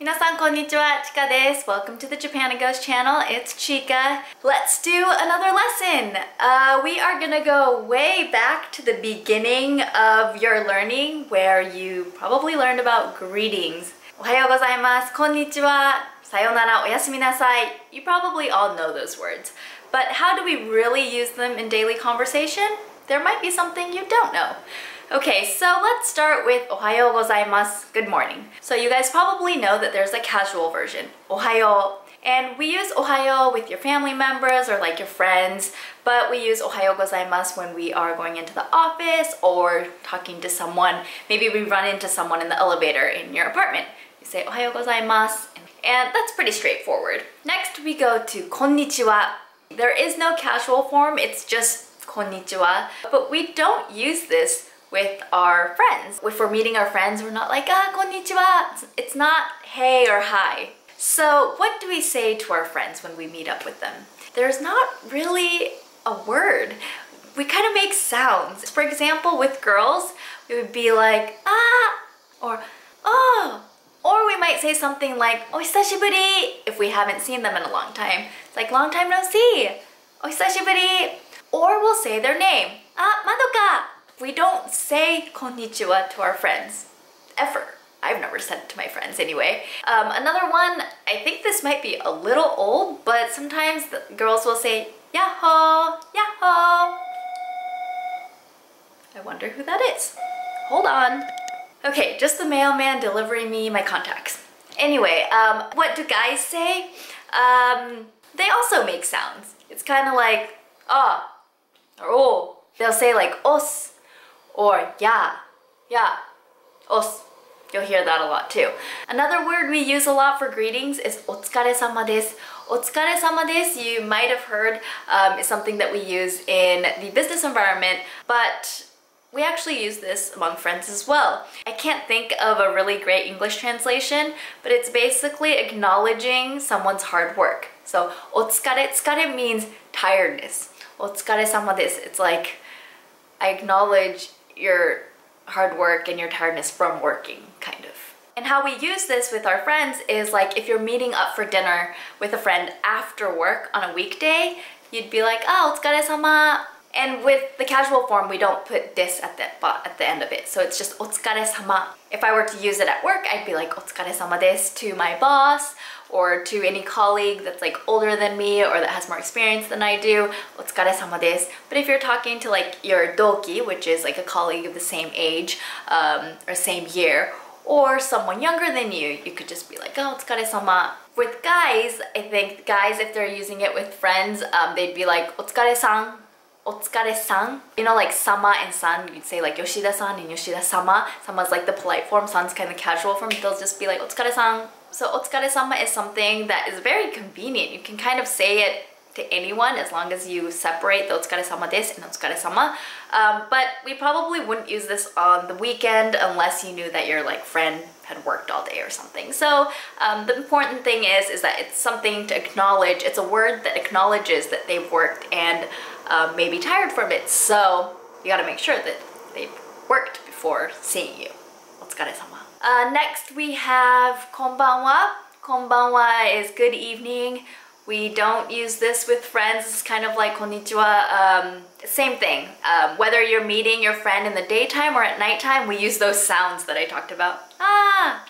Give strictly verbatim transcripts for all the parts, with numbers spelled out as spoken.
皆さんこんにちは、Chika です。Welcome to the Japanagos channel. It's Chika. Let's do another lesson. Uh, we are gonna go way back to the beginning of your learning where you probably learned about greetings. おはようございます。こんにちは。さよなら、おやすみなさい. You probably all know those words. But how do we really use them in daily conversation? There might be something you don't know. Okay, so let's start with ohayo gozaimasu, good morning. So you guys probably know that there's a casual version, ohayo. And we use ohayo with your family members or like your friends, but we use ohayo gozaimasu when we are going into the office or talking to someone. Maybe we run into someone in the elevator in your apartment. You say ohayo gozaimasu, and that's pretty straightforward. Next we go to konnichiwa. There is no casual form, it's just konnichiwa, but we don't use this with our friends. If we're meeting our friends, we're not like, ah, konnichiwa. It's not hey or hi. So what do we say to our friends when we meet up with them? There's not really a word. We kind of make sounds. For example, with girls, we would be like, ah, or oh, or we might say something like, ohisashiburi, if we haven't seen them in a long time. It's like, long time no see, ohisashiburi. Or we'll say their name, ah, madoka. We don't say konnichiwa to our friends, ever. I've never said it to my friends anyway. Um, another one, I think this might be a little old, but sometimes the girls will say, yaho, yaho. I wonder who that is. Hold on. Okay, just the mailman delivering me my contacts. Anyway, um, what do guys say? Um, they also make sounds. It's kind of like, ah, or oh. They'll say like, os. Or ya, ya, os. You'll hear that a lot too. Another word we use a lot for greetings is otsukare-sama desu. Otsukare-sama desu, you might have heard, um, is something that we use in the business environment, but we actually use this among friends as well. I can't think of a really great English translation, but it's basically acknowledging someone's hard work. So otsukare, tsukare means tiredness. Otsukare-sama desu, it's like, I acknowledge your hard work and your tiredness from working, kind of. And how we use this with our friends is like if you're meeting up for dinner with a friend after work on a weekday, you'd be like, oh, otsukare-sama. And with the casual form, we don't put this at the, at the end of it. So it's just otsukare-sama. If I were to use it at work, I'd be like otsukare-sama desu to my boss or to any colleague that's like older than me or that has more experience than I do, otsukare-sama desu. But if you're talking to like your doki, which is like a colleague of the same age um, or same year, or someone younger than you, you could just be like, oh, otsukare-sama. With guys, I think guys, if they're using it with friends, um, they'd be like, otsukare-san. Otsukare-san. You know, like sama and san, you'd say like Yoshida-san and Yoshida-sama. Sama's like the polite form, san's kind of casual form. They'll just be like otsukare-san. So otsukare-sama is something that is very convenient. You can kind of say it to anyone as long as you separate the otsukare-sama desu and otsukare-sama. Um, but we probably wouldn't use this on the weekend unless you knew that your like friend had worked all day or something. So um, the important thing is, is that it's something to acknowledge. It's a word that acknowledges that they've worked and um, may be tired from it. So you gotta make sure that they've worked before seeing you. Otsukare-sama. Uh, next we have konbanwa. Konbanwa is good evening. We don't use this with friends. It's kind of like konnichiwa. Um, same thing. Um, whether you're meeting your friend in the daytime or at nighttime, we use those sounds that I talked about. Ah,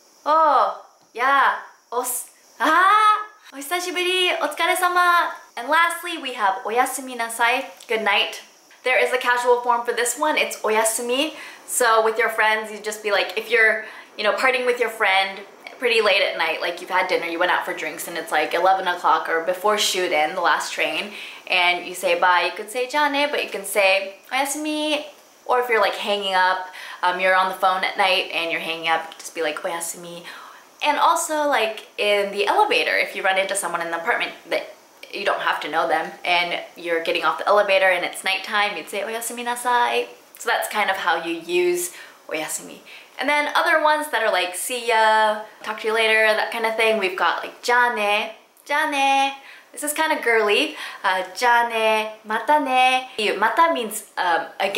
oh, yeah, os, ah, ohisashiburi, otsukare-sama. And lastly, we have oyasumi nasai, good night. There is a casual form for this one. It's oyasumi. So with your friends, you just be like, if you're, you know, partying with your friend pretty late at night, like you've had dinner, you went out for drinks and it's like eleven o'clock or before shoot-in, the last train, and you say bye, you could say jane, but you can say oyasumi. Or if you're like hanging up, um, you're on the phone at night and you're hanging up, just be like oyasumi. And also like in the elevator, if you run into someone in the apartment that you don't have to know them and you're getting off the elevator and it's nighttime, you'd say oyasumi nasai. So that's kind of how you use oyasumi. And then other ones that are like see ya, talk to you later, that kind of thing, we've got like jane, jane. This is kind of girly. Uh, jane, mata ne. Mata means um, again.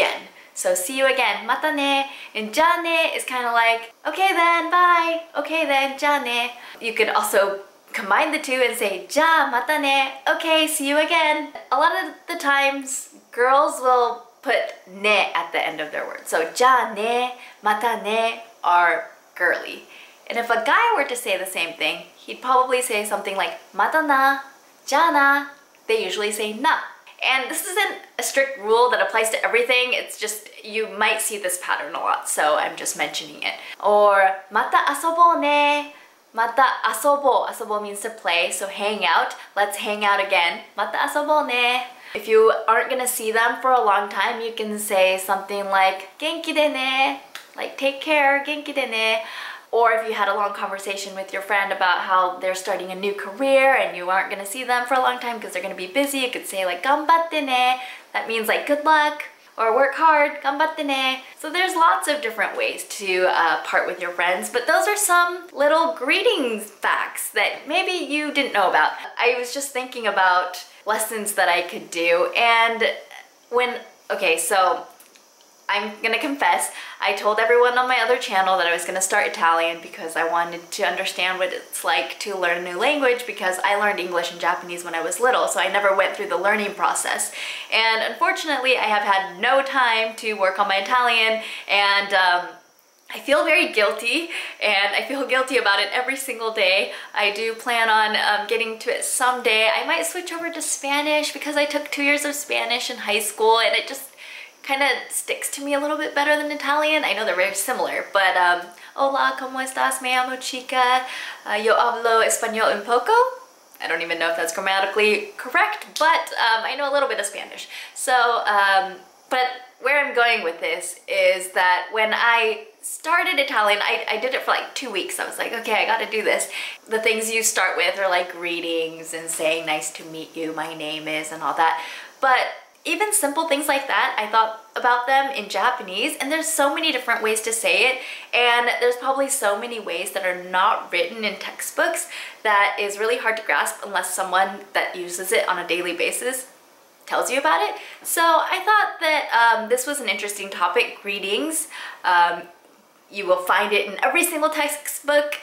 So see you again, mata ne. And ja ne is kind of like, okay then, bye. Okay then, ja ne. You could also combine the two and say ja mata ne. Okay, see you again. A lot of the times, girls will put ne at the end of their words. So ja ne, mata ne are girly. And if a guy were to say the same thing, he'd probably say something like mata na, ja na. They usually say na. And this isn't a strict rule that applies to everything. It's just, you might see this pattern a lot, so I'm just mentioning it. Or mata asobo ne. Mata asobo. Asobo means to play, so hang out. Let's hang out again. Mata asobo ne. If you aren't gonna see them for a long time, you can say something like genki de ne. Like take care, genki de ne. Or if you had a long conversation with your friend about how they're starting a new career and you aren't gonna see them for a long time because they're gonna be busy, you could say like ganbatte ne. That means like good luck, or work hard, ganbatte ne. So there's lots of different ways to uh, part with your friends, but those are some little greetings facts that maybe you didn't know about. I was just thinking about lessons that I could do, and when, okay, so I'm gonna confess, I told everyone on my other channel that I was gonna start Italian because I wanted to understand what it's like to learn a new language, because I learned English and Japanese when I was little, so I never went through the learning process. And unfortunately, I have had no time to work on my Italian, and um, I feel very guilty, and I feel guilty about it every single day. I do plan on um, getting to it someday. I might switch over to Spanish because I took two years of Spanish in high school, and it just kind of sticks to me a little bit better than Italian. I know they're very similar, but um, hola, ¿cómo estás? Me llamo Chica. Uh, yo hablo español un poco. I don't even know if that's grammatically correct, but um, I know a little bit of Spanish. So, um, but where I'm going with this is that when I started Italian, I, I did it for like two weeks. I was like, okay, I gotta do this. The things you start with are like greetings and saying nice to meet you, my name is, and all that. But even simple things like that, I thought about them in Japanese, and there's so many different ways to say it, and there's probably so many ways that are not written in textbooks that is really hard to grasp unless someone that uses it on a daily basis tells you about it. So I thought that um, this was an interesting topic, greetings. Um, you will find it in every single textbook,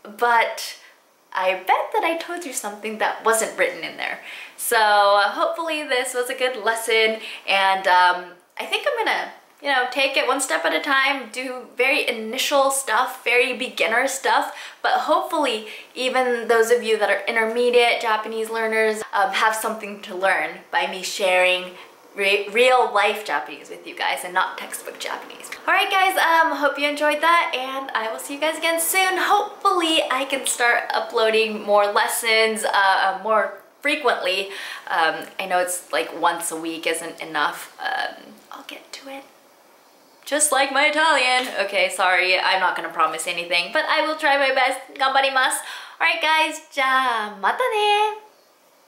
but I bet that I told you something that wasn't written in there. So uh, hopefully this was a good lesson, and um, I think I'm gonna, you know, take it one step at a time, do very initial stuff, very beginner stuff, but hopefully even those of you that are intermediate Japanese learners um, have something to learn by me sharing Re real life Japanese with you guys and not textbook Japanese. Alright guys, um, hope you enjoyed that, and I will see you guys again soon. Hopefully I can start uploading more lessons uh, more frequently. Um, I know it's like once a week isn't enough. Um, I'll get to it. Just like my Italian. Okay, sorry, I'm not gonna promise anything, but I will try my best. Ganbarimasu. Alright guys, ja mata ne!